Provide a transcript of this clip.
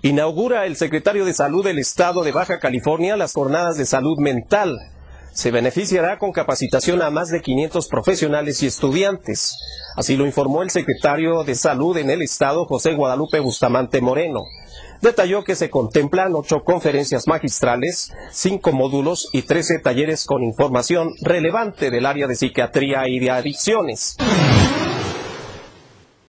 Inaugura el secretario de Salud del Estado de Baja California las jornadas de salud mental. Se beneficiará con capacitación a más de 500 profesionales y estudiantes. Así lo informó el secretario de Salud en el Estado, José Guadalupe Bustamante Moreno. Detalló que se contemplan 8 conferencias magistrales, 5 módulos y 13 talleres con información relevante del área de psiquiatría y de adicciones.